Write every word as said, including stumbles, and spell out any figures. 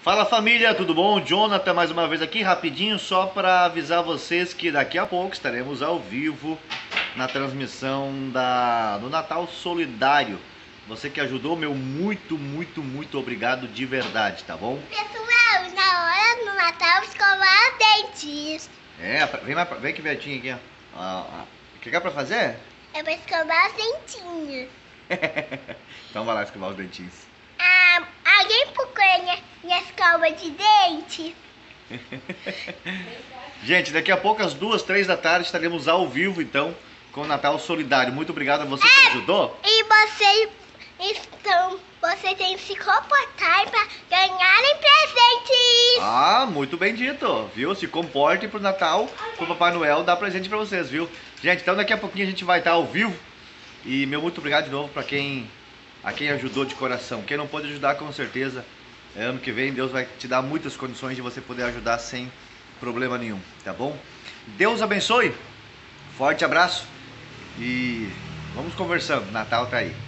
Fala família, tudo bom? Jonathan mais uma vez aqui, rapidinho, só para avisar vocês que daqui a pouco estaremos ao vivo na transmissão da, do Natal Solidário. Você que ajudou, meu muito, muito, muito obrigado de verdade, tá bom? Pessoal, na hora do Natal, escovar os dentes. É, vem, mais, vem aqui, Betinho, aqui, ó. Ah, ah. O que é pra fazer? É pra escovar os dentinhos. Então vai lá escovar os dentinhos. Ah, alguém procura minha, minha escova de dente? Gente, daqui a pouco, às duas, três da tarde, estaremos ao vivo, então, com o Natal Solidário. Muito obrigado a você que ajudou. E vocês estão... Você tem que se comportar para ganharem presentes. Ah, muito bem dito, viu? Se comporte pro Natal, pro Papai Noel dar presente pra vocês, viu? Gente, então daqui a pouquinho a gente vai estar ao vivo. E meu muito obrigado de novo pra quem, a quem ajudou de coração. Quem não pôde ajudar, com certeza, ano que vem Deus vai te dar muitas condições de você poder ajudar sem problema nenhum, tá bom? Deus abençoe, forte abraço e vamos conversando, Natal tá aí.